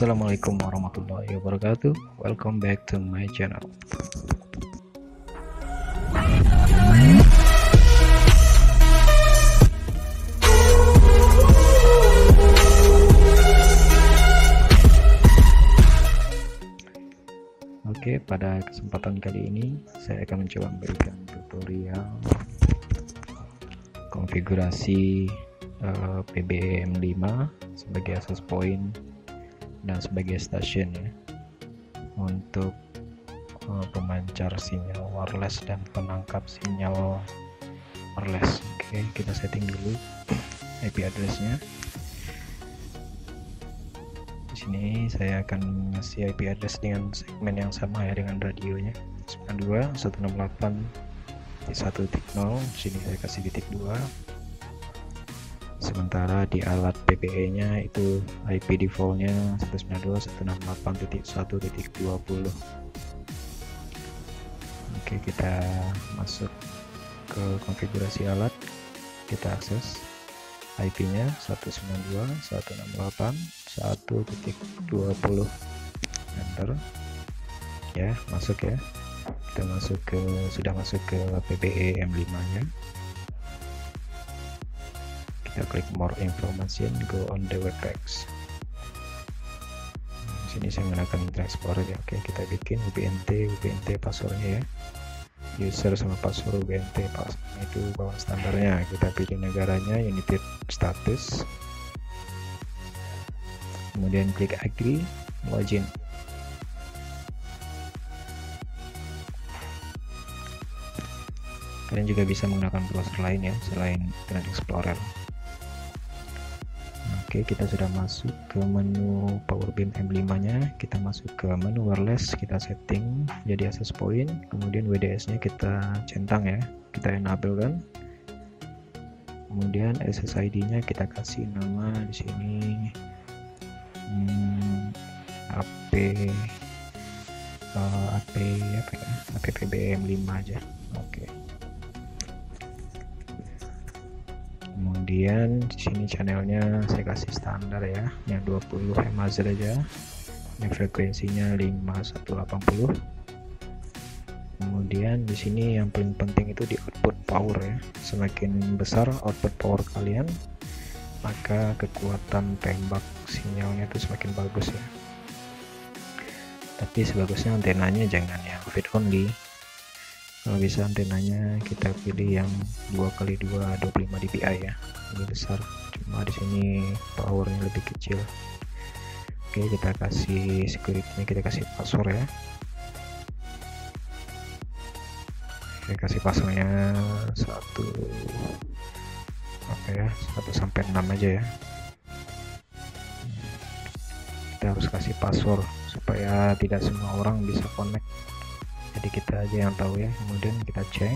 Assalamualaikum warahmatullahi wabarakatuh. Welcome back to my channel. Oke, pada kesempatan kali ini saya akan mencoba memberikan tutorial konfigurasi PBM5 sebagai access point dan sebagai stasiun ya, untuk pemancar sinyal wireless dan penangkap sinyal wireless. Oke, kita setting dulu IP addressnya. Di sini saya akan ngasih IP address dengan segmen yang sama ya, dengan radionya 92.168.1.0. Di sini saya kasih titik 2. Sementara di alat PPE nya itu IP defaultnya 192.168.1.20. Oke, kita masuk ke konfigurasi alat, kita akses IP nya 192.168.1.20, enter ya, masuk ya. Kita sudah masuk ke PPE M5 nya. Kita klik more information, go on the web page. Di sini saya menggunakan Internet Explorer ya. Oke, kita bikin UBNT passwordnya ya, user sama password UBNT password itu bawaan standarnya. Kita pilih negaranya United States, kemudian klik agree, login. Kalian juga bisa menggunakan browser lain ya selain Internet Explorer. Oke, kita sudah masuk ke menu PowerBeam M5 nya. Kita masuk ke menu wireless, kita setting jadi access point, kemudian WDS nya kita centang ya, kita enable kan. Kemudian SSID nya kita kasih nama di sini PBM5 aja. Oke. Kemudian di sini channelnya saya kasih standar ya, yang 20 MHz aja. Yang frekuensinya 5180. Kemudian di sini yang paling penting itu di output power ya. Semakin besar output power kalian, maka kekuatan tembak sinyalnya itu semakin bagus ya. Tapi sebagusnya antenanya jangan yang feed only. Kalau bisa antenanya kita pilih yang 2x2 25 dpi ya, lebih besar. Cuma di sini powernya lebih kecil. Oke, kita kasih security, kita kasih password ya. Saya kasih passwordnya 1 sampai 6 aja ya. Kita harus kasih password supaya tidak semua orang bisa connect, jadi kita aja yang tahu ya. Kemudian kita cek,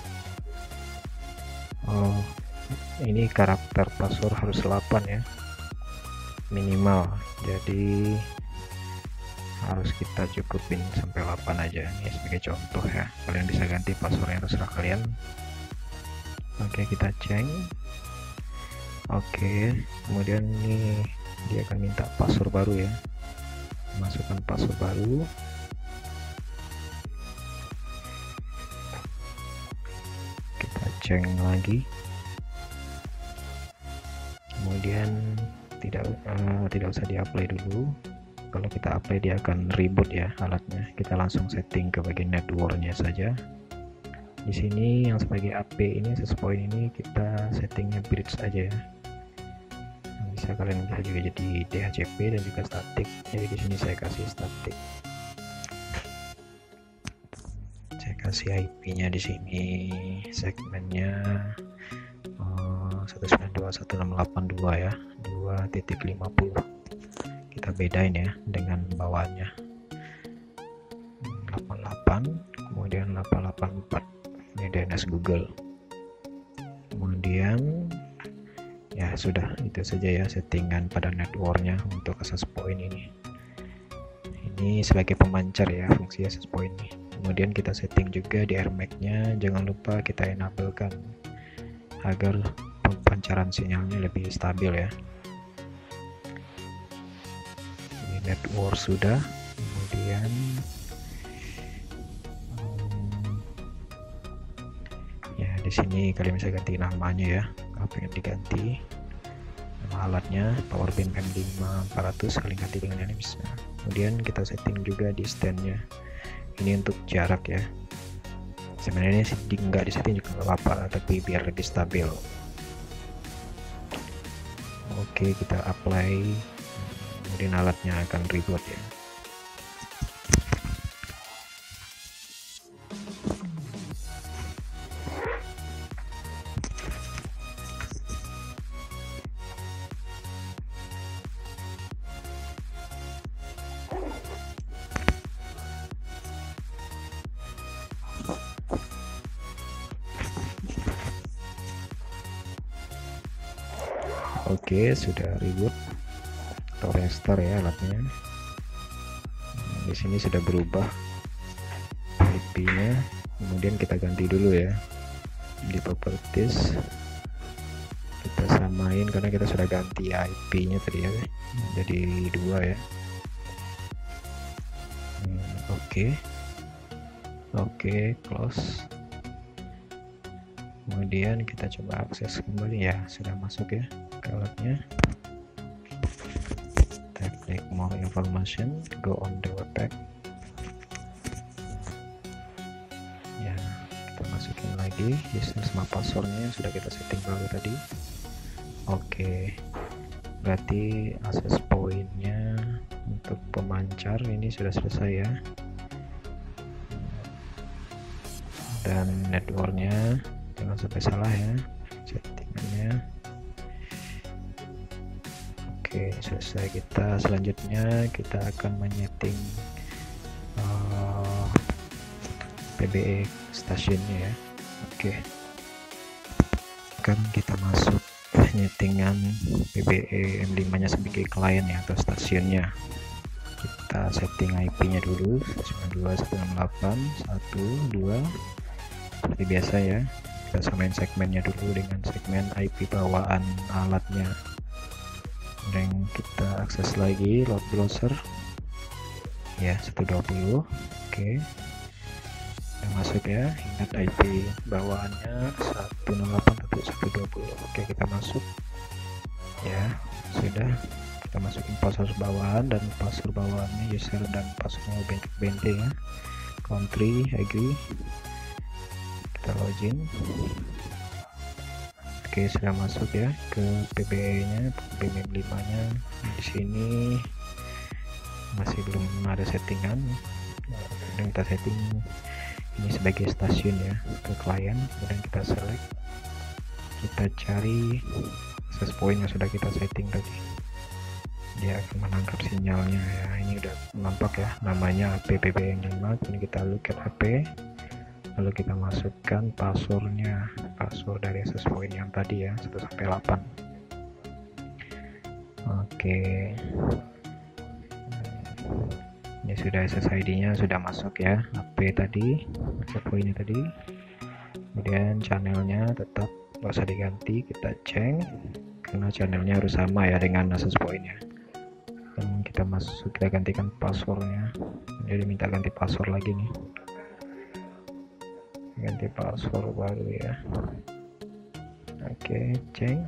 oh ini karakter password harus 8 ya minimal, jadi harus kita cukupin sampai 8 aja. Ini sebagai contoh ya, kalian bisa ganti passwordnya terserah kalian. Oke, kita cek. Oke, kemudian ini dia akan minta password baru ya, masukkan password baru. Cek lagi, kemudian tidak usah di-apply dulu. Kalau kita apply dia akan reboot ya alatnya. Kita langsung setting ke bagian networknya saja. Di sini yang sebagai AP ini, access point ini kita settingnya bridge aja ya. Bisa kalian bisa juga jadi DHCP dan juga static. Jadi di sini saya kasih static. Kasih IP-nya di sini, segmennya 192.168.2 ya, 2.50. Kita bedain ya dengan bawaannya 88, kemudian 884. Ini DNS Google. Kemudian ya sudah, itu saja ya settingan pada networknya untuk access point ini. Ini sebagai pemancar ya fungsi access point ini. Kemudian kita setting juga di RMAC nya, jangan lupa kita enablekan agar pancaran sinyalnya lebih stabil ya. network sudah. Kemudian ya di sini kalian bisa ganti namanya ya, kalau pengen diganti nama alatnya power bank M5 400, kalian ganti dengan ini bisa. Kemudian kita setting juga di standnya, ini untuk jarak ya, sebenarnya sih nggak disetting juga nggak apa-apa, tapi biar lebih stabil. Oke, kita apply, kemudian alatnya akan reboot ya. Oke, sudah reboot atau restart ya alatnya. Di sini sudah berubah IP-nya. Kemudian kita ganti dulu ya di properties. Kita samain karena kita sudah ganti IP-nya tadi ya, jadi 2 ya. Oke, close. Kemudian kita coba akses kembali ya, sudah masuk ya ke alatnya. Kita klik more information, go on the web pack ya, kita masukin lagi user sama passwordnya sudah kita setting baru tadi. Oke, berarti access pointnya untuk pemancar ini sudah selesai ya, dan networknya jangan sampai salah ya settingannya. Oke, selesai. Kita selanjutnya kita akan menyeting PBE stasiunnya ya. Oke, kan kita masuk nyetingan PBE M5 nya sebagai klien ya, atau stasiunnya. Kita setting IP-nya dulu 192.168.1.2 seperti biasa ya. Kita samain segmennya dulu dengan segmen IP bawaan alatnya, dan kita akses lagi load browser ya 120. Oke, kita masuk ya, ingat IP bawaannya 108.120. Oke, kita masuk ya, sudah. Kita masukin password bawaan, dan password bawaannya user dan passwordnya BNT ya. Country, agree. Kita login. Oke, sudah masuk ya ke PBE nya, PBE 5 nya. Di sini masih belum ada settingan, dan kita setting ini sebagai stasiun ya ke klien. Kemudian kita select, kita cari access point yang sudah kita setting tadi, dia akan menangkap sinyalnya ya. Ini udah nampak ya, namanya AP PBE 5. Kemudian kita look at AP, lalu kita masukkan passwordnya, password dari access point yang tadi ya 1-8. Oke, ini sudah SSID nya sudah masuk ya, AP tadi, access pointnya tadi. Kemudian channelnya tetap nggak usah diganti, kita cek karena channelnya harus sama ya dengan access pointnya. Dan kita masuk, kita gantikan passwordnya, jadi minta ganti password lagi nih, ganti password baru ya. Oke, cek.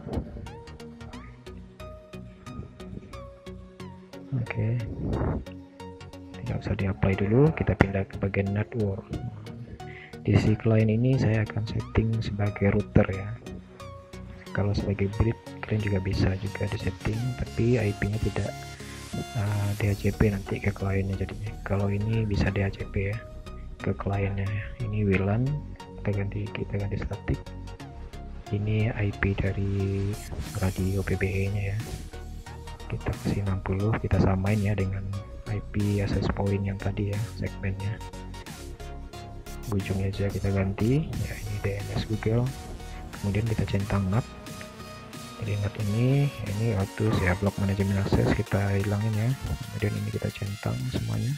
Oke, tidak usah di-apply dulu, kita pindah ke bagian network. Di si klien ini saya akan setting sebagai router ya. Kalau sebagai bridge kalian juga bisa juga disetting, tapi IP-nya tidak DHCP nanti ke kliennya jadinya. Kalau ini bisa DHCP ya ke kliennya ya. Ini WLAN, kita ganti statik. Ini IP dari radio PBE nya ya, kita kasih 60, kita samain ya dengan IP access point yang tadi ya, segmennya. Ujungnya aja kita ganti ya, ini DNS Google. Kemudian kita centang NAT. Jadi NAT ini auto ya, blok manajemen akses kita hilangin ya. Kemudian ini kita centang semuanya,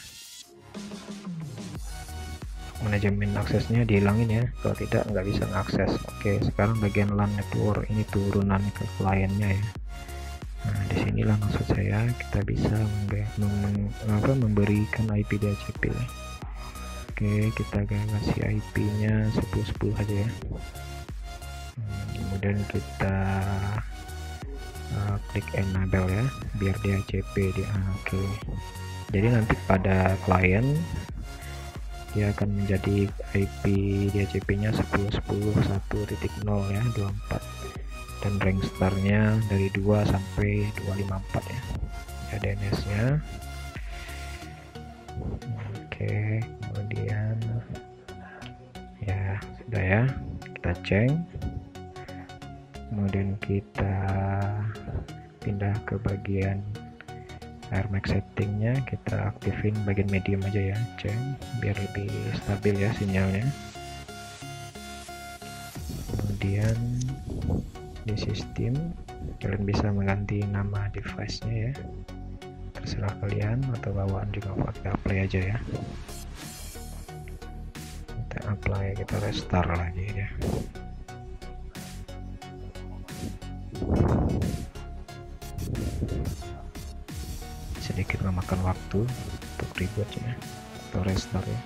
manajemen aksesnya dihilangin ya, kalau tidak nggak bisa mengakses. Oke, sekarang bagian LAN network ini turunan ke kliennya ya. Nah, disinilah maksud saya kita bisa memberikan IP DHCP. Oke, kita kasih IP-nya 1010 aja ya. Kemudian kita klik enable ya, biar DHCP di oke. Jadi nanti pada klien dia akan menjadi IP DHCP-nya 10.10.1.0 ya, 24, dan rank startnya dari 2 sampai 254 ya. Ya DNS-nya. Oke, kemudian ya sudah ya, kita cek. Kemudian kita pindah ke bagian AirMax settingnya, kita aktifin bagian medium aja ya, cek biar lebih stabil ya sinyalnya. Kemudian di sistem kalian bisa mengganti nama device-nya ya, terserah kalian, atau bawaan juga pakai apply aja ya. Kita apply, kita restart lagi ya. Sedikit memakan waktu untuk rebootnya atau restart ya.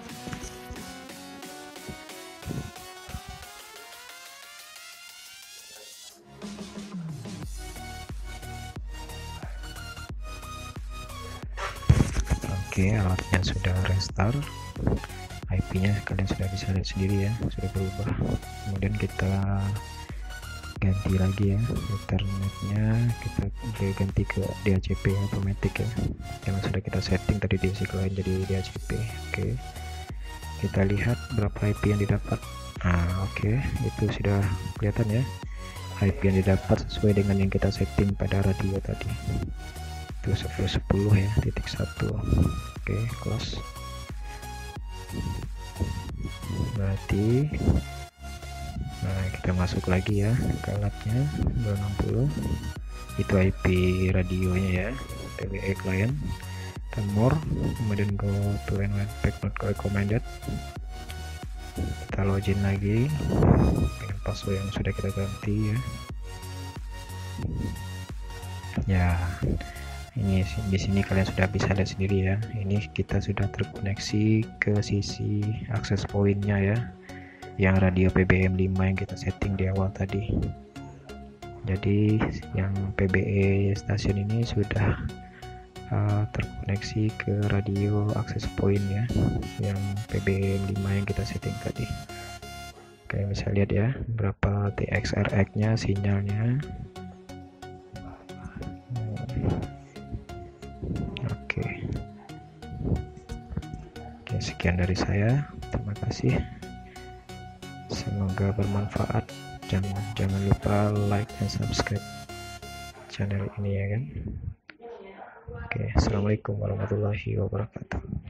Oke, alatnya sudah restart, IP-nya kalian sudah bisa lihat sendiri ya, sudah berubah. Kemudian kita ganti lagi ya internetnya, kita ganti ke DHCP automatic ya, yang sudah kita setting tadi di si klien jadi DHCP. Oke, kita lihat berapa IP yang didapat. Oke, itu sudah kelihatan ya, IP yang didapat sesuai dengan yang kita setting pada radio tadi, itu 10.10 ya, titik 1. Oke, close. Berarti kita masuk lagi ya ke alatnya 260, itu IP radionya ya, PBE client, dan more. Kemudian go to pack not recommended, kita login lagi dengan password yang sudah kita ganti ya. Ini di sini kalian sudah bisa lihat sendiri ya, ini kita sudah terkoneksi ke sisi akses pointnya ya, yang radio PBM 5 yang kita setting di awal tadi. Jadi yang PBE stasiun ini sudah terkoneksi ke radio akses point ya, yang PBM 5 yang kita setting tadi. Kalian bisa lihat ya berapa TXRX nya sinyalnya. Oke, sekian dari saya, terima kasih, semoga bermanfaat. Jangan lupa like dan subscribe channel ini ya kan. Oke, assalamualaikum warahmatullahi wabarakatuh.